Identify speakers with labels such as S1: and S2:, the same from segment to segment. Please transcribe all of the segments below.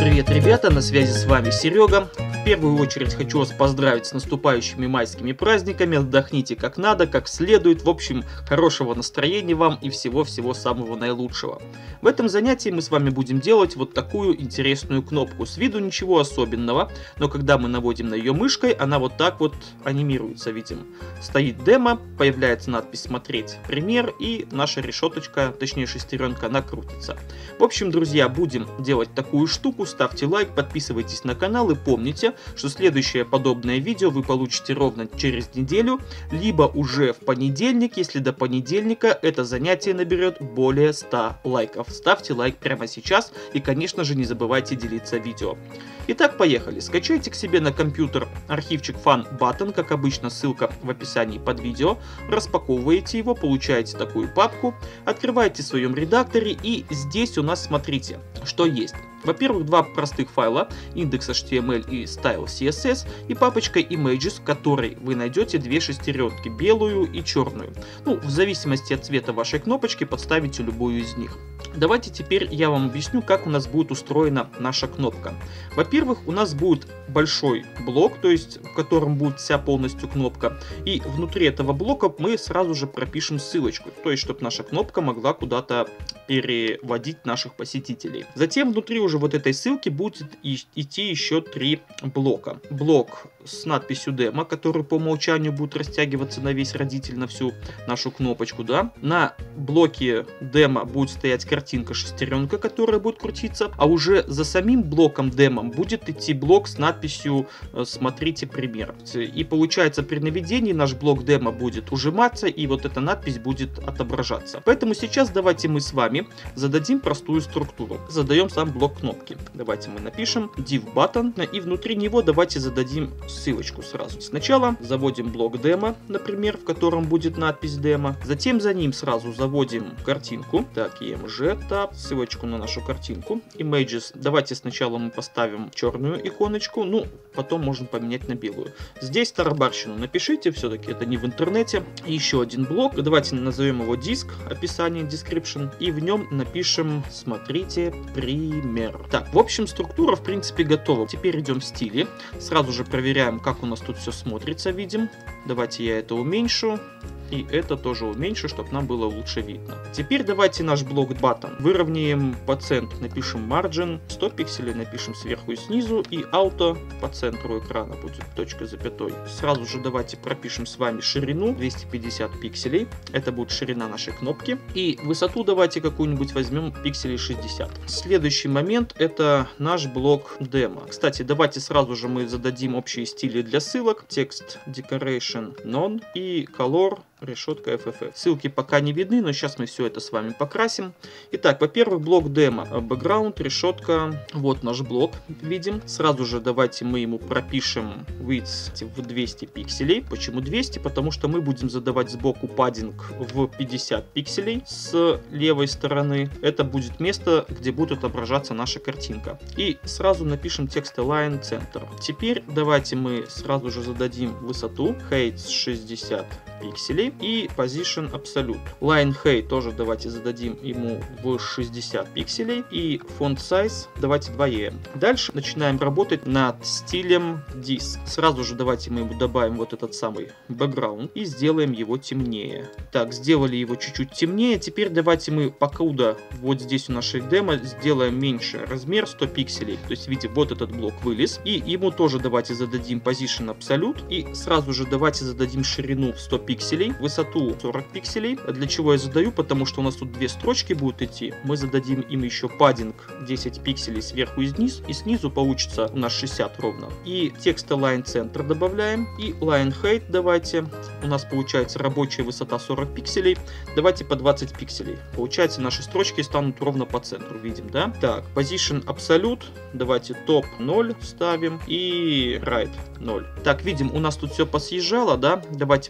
S1: Привет, ребята, на связи с вами Серега. В первую очередь хочу вас поздравить с наступающими майскими праздниками. Отдохните как надо, как следует. В общем, хорошего настроения вам и всего-всего самого наилучшего. В этом занятии мы с вами будем делать вот такую интересную кнопку. С виду ничего особенного, но когда мы наводим на ее мышкой, она вот так вот анимируется, видим. Стоит демо, появляется надпись «Смотреть пример», и наша решеточка, точнее шестеренка, она крутится. В общем, друзья, будем делать такую штуку. Ставьте лайк, подписывайтесь на канал и помните, что следующее подобное видео вы получите ровно через неделю, либо уже в понедельник, если до понедельника это занятие наберет более 100 лайков. Ставьте лайк прямо сейчас и, конечно же, не забывайте делиться видео. Итак, поехали. Скачайте к себе на компьютер архивчик FunButton, как обычно, ссылка в описании под видео. Распаковываете его, получаете такую папку, открываете в своем редакторе, и здесь у нас, смотрите, что есть. Во-первых, два простых файла, index.html и style.css, и папочка images, в которой вы найдете две шестеренки, белую и черную. Ну, в зависимости от цвета вашей кнопочки, подставите любую из них. Давайте теперь я вам объясню, как у нас будет устроена наша кнопка. Во-первых, у нас будет большой блок, то есть в котором будет вся полностью кнопка, и внутри этого блока мы сразу же пропишем ссылочку, то есть чтобы наша кнопка могла куда-то переводить наших посетителей. Затем внутри уже вот этой ссылки будет идти еще три блока. Блок с надписью демо, который по умолчанию будет растягиваться на весь родитель, на всю нашу кнопочку, да. На блоке демо будет стоять картинка шестеренка, которая будет крутиться, а уже за самим блоком демо будет идти блок с надписью «Смотрите пример». И получается, при наведении наш блок демо будет ужиматься, и вот эта надпись будет отображаться. Поэтому сейчас давайте мы с вами зададим простую структуру. Задаем сам блок кнопки. Давайте мы напишем div button, и внутри него давайте зададим ссылочку сразу. Сначала заводим блок демо, например, в котором будет надпись демо. Затем за ним сразу заводим картинку. Так, img tab, ссылочку на нашу картинку. Images. Давайте сначала мы поставим черную иконочку, ну, потом можно поменять на белую. Здесь тарабарщину напишите, все-таки это не в интернете. Еще один блок. Давайте назовем его диск, описание, description, и в нем напишем «Смотрите пример». Так, в общем, структура в принципе готова. Теперь идем в стили. Сразу же проверяем, как у нас тут все смотрится, видим. Давайте я это уменьшу. И это тоже уменьшу, чтобы нам было лучше видно. Теперь давайте наш блок button выровняем по центру. Напишем margin 100 пикселей, напишем сверху и снизу. И auto по центру экрана будет точка запятой. Сразу же давайте пропишем с вами ширину 250 пикселей. Это будет ширина нашей кнопки. И высоту давайте какую-нибудь возьмем пикселей 60. Следующий момент — это наш блок демо. Кстати, давайте сразу же мы зададим общие стили для ссылок. Текст decoration none и color решетка FFF. Ссылки пока не видны, но сейчас мы все это с вами покрасим. Итак, во-первых, блок демо. Background, решетка. Вот наш блок, видим. Сразу же давайте мы ему пропишем width в 200 пикселей. Почему 200? Потому что мы будем задавать сбоку паддинг в 50 пикселей с левой стороны. Это будет место, где будет отображаться наша картинка. И сразу напишем текст align center. Теперь давайте мы сразу же зададим высоту. Height 60 пикселей и position absolute. Line height тоже давайте зададим ему в 60 пикселей и font size давайте 2 EM. Дальше начинаем работать над стилем disk. Сразу же давайте мы ему добавим вот этот самый background и сделаем его темнее. Так, сделали его чуть-чуть темнее. Теперь давайте мы покуда вот здесь у нашей демо сделаем меньше размер 100 пикселей. То есть видите, вот этот блок вылез. И ему тоже давайте зададим position absolute и сразу же давайте зададим ширину в 100 пикселей, высоту 40 пикселей. Для чего я задаю? Потому что у нас тут две строчки будут идти. Мы зададим им еще паддинг 10 пикселей сверху и вниз, и снизу получится у нас 60 ровно. И текст align center добавляем, и line height давайте. У нас получается рабочая высота 40 пикселей. Давайте по 20 пикселей. Получается, наши строчки станут ровно по центру, видим, да? Так, position absolute, давайте top 0 ставим, и right 0. Так, видим, у нас тут все посъезжало, да? Давайте мы, кстати,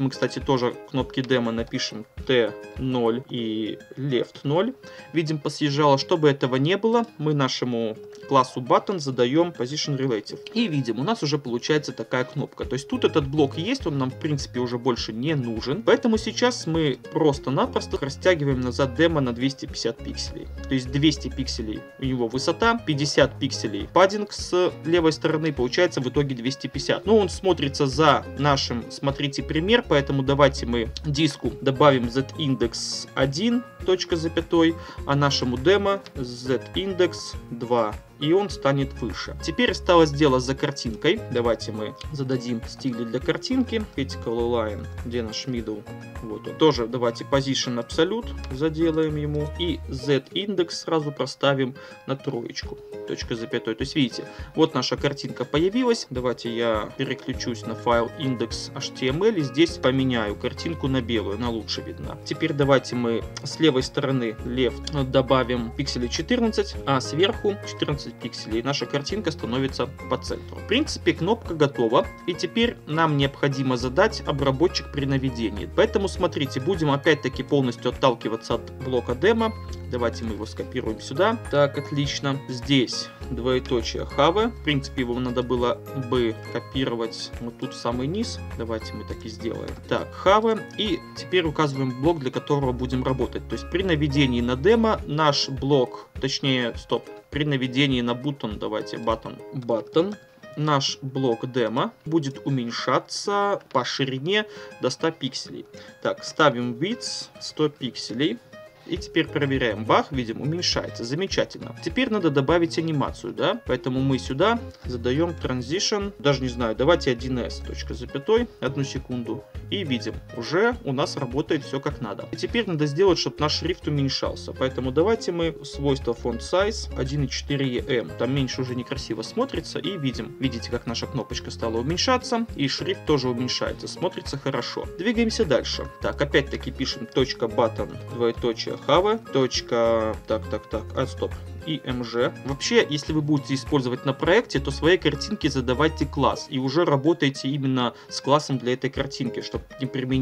S1: тоже кнопки демо напишем T0 и left 0. Видим, посъезжало. Чтобы этого не было, мы нашему классу button задаем position relative. И видим, у нас уже получается такая кнопка. То есть тут этот блок есть, он нам в принципе уже больше не нужен. Поэтому сейчас мы просто-напросто растягиваем назад демо на 250 пикселей. То есть 200 пикселей у него высота, 50 пикселей паддинг с левой стороны, получается в итоге 250. Но он смотрится за нашим, смотрите, пример, поэтому давайте мы диску добавим z-индекс 1, точка запятой, а нашему демо z-индекс 2. И он станет выше. Теперь осталось дело за картинкой. Давайте мы зададим стили для картинки. Critical Align, где наш middle? Вот он. Тоже давайте position absolute заделаем ему. И z-индекс сразу проставим на троечку. Точка запятой. То есть видите, вот наша картинка появилась. Давайте я переключусь на файл index.html и здесь поменяю картинку на белую. Она лучше видна. Теперь давайте мы с левой стороны left добавим пикселей 14, а сверху 14 пикселей. Наша картинка становится по центру. В принципе, кнопка готова. И теперь нам необходимо задать обработчик при наведении. Поэтому смотрите, будем опять-таки полностью отталкиваться от блока демо. Давайте мы его скопируем сюда. Так, отлично. Здесь двоеточие have. В принципе, его надо было бы копировать вот тут в самый низ. Давайте мы так и сделаем. Так, have. И теперь указываем блок, для которого будем работать. То есть при наведении на демо наш блок, точнее, при наведении на button, давайте button, наш блок демо будет уменьшаться по ширине до 100 пикселей. Так, ставим width 100 пикселей. И теперь проверяем. Бах, видим, уменьшается. Замечательно. Теперь надо добавить анимацию, да? Поэтому мы сюда задаем transition. Даже не знаю, давайте 1s, точка запятой. Одну секунду. И видим, уже у нас работает все как надо. И теперь надо сделать, чтобы наш шрифт уменьшался. Поэтому давайте мы свойство font size 1.4em. Там меньше уже некрасиво смотрится. И видим, видите, как наша кнопочка стала уменьшаться. И шрифт тоже уменьшается. Смотрится хорошо. Двигаемся дальше. Так, опять-таки пишем .button, двоеточие have, стоп, и mg. Вообще, если вы будете использовать на проекте, то своей картинке задавайте класс и уже работаете именно с классом для этой картинки, чтобы не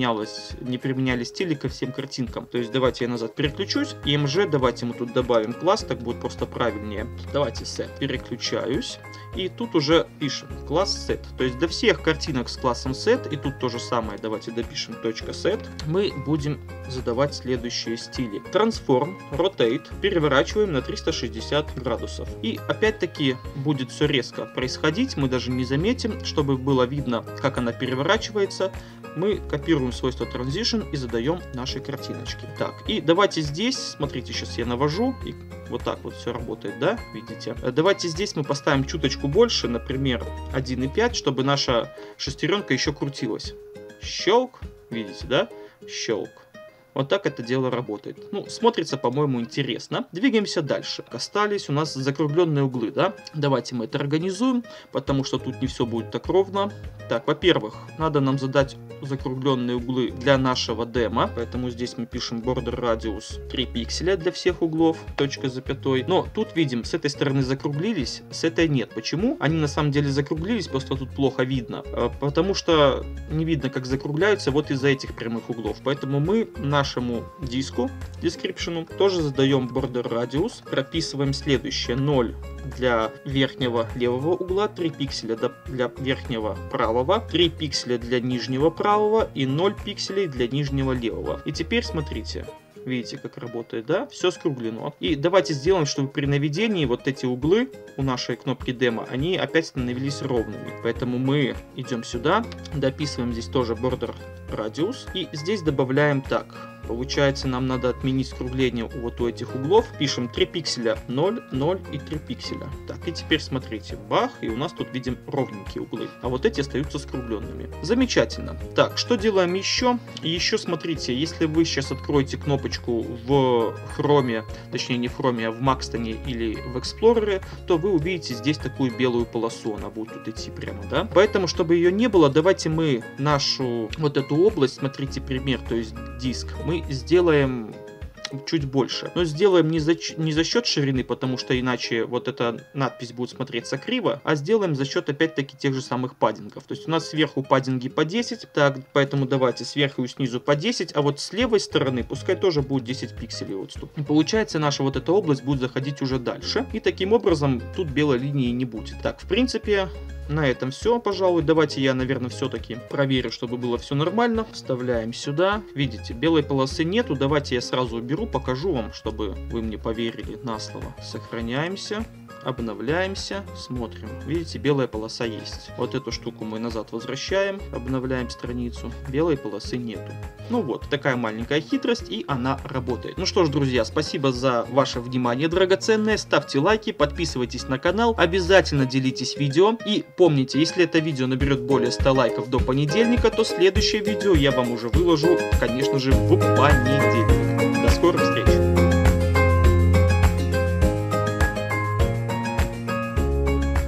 S1: применяли стили ко всем картинкам. То есть давайте я назад переключусь, и mg давайте мы тут добавим класс, так будет просто правильнее. Давайте set, переключаюсь, и тут уже пишем класс set. То есть до всех картинок с классом set, и тут то же самое, давайте допишем .set, мы будем задавать следующие стили. Transform, Rotate, переворачиваем на 360 градусов. И опять-таки будет все резко происходить, мы даже не заметим, чтобы было видно, как она переворачивается. Мы копируем свойство Transition и задаем нашей картиночке. Так, и давайте здесь, смотрите, сейчас я навожу, и вот так вот все работает, да, видите? Давайте здесь мы поставим чуточку больше, например, 1.5, чтобы наша шестеренка еще крутилась. Щелк, видите, да? Щелк. Вот так это дело работает. Ну, смотрится, по-моему, интересно. Двигаемся дальше. Остались у нас закругленные углы, да? Давайте мы это организуем, потому что тут не все будет так ровно. Так, во-первых, надо нам задать закругленные углы для нашего демо, поэтому здесь мы пишем border radius 3 пикселя для всех углов, точка запятой. Но тут видим, с этой стороны закруглились, с этой нет. Почему? Они на самом деле закруглились, просто тут плохо видно. Потому что не видно, как закругляются вот из-за этих прямых углов. Поэтому мы нашему диску, description, тоже задаем border radius, прописываем следующее: 0 для верхнего левого угла, 3 пикселя для верхнего правого, 3 пикселя для нижнего правого и 0 пикселей для нижнего левого. И теперь смотрите. Видите, как работает, да? Все скруглено. И давайте сделаем, чтобы при наведении вот эти углы у нашей кнопки демо, они опять становились ровными. Поэтому мы идем сюда, дописываем здесь тоже border radius. И здесь добавляем так. Получается, нам надо отменить скругление вот у этих углов. Пишем 3 пикселя 0, 0 и 3 пикселя. Так, и теперь смотрите, бах, и у нас тут видим ровненькие углы. А вот эти остаются скругленными. Замечательно. Так, что делаем еще? Еще смотрите, если вы сейчас откроете кнопочку в Chrome, точнее не в Chrome, а в Maxton или в Explorer, то вы увидите здесь такую белую полосу. Она будет тут идти прямо, да? Поэтому, чтобы ее не было, давайте мы нашу вот эту область, смотрите пример, то есть диск, мы сделаем чуть больше. Но сделаем не за счет ширины, потому что иначе вот эта надпись будет смотреться криво, а сделаем за счет опять-таки тех же самых паддингов. То есть у нас сверху паддинги по 10, так, поэтому давайте сверху и снизу по 10, а вот с левой стороны пускай тоже будет 10 пикселей отступ. И получается, наша вот эта область будет заходить уже дальше, и таким образом тут белой линии не будет. Так, в принципе, на этом все, пожалуй. Давайте я, наверное, все-таки проверю, чтобы было все нормально. Вставляем сюда. Видите, белой полосы нету. Давайте я сразу уберу, покажу вам, чтобы вы мне поверили на слово. Сохраняемся. Обновляемся, смотрим. Видите, белая полоса есть. Вот эту штуку мы назад возвращаем, обновляем страницу. Белой полосы нету. Ну вот, такая маленькая хитрость, и она работает. Ну что ж, друзья, спасибо за ваше внимание драгоценное. Ставьте лайки, подписывайтесь на канал, обязательно делитесь видео. И помните, если это видео наберет более 100 лайков до понедельника, то следующее видео я вам уже выложу, конечно же, в понедельник. До скорых встреч!